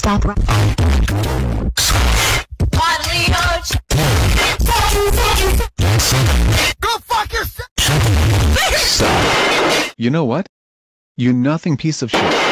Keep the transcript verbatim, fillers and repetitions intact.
Stop. Go fuck yourself! Stop. You know what? You nothing piece of shit.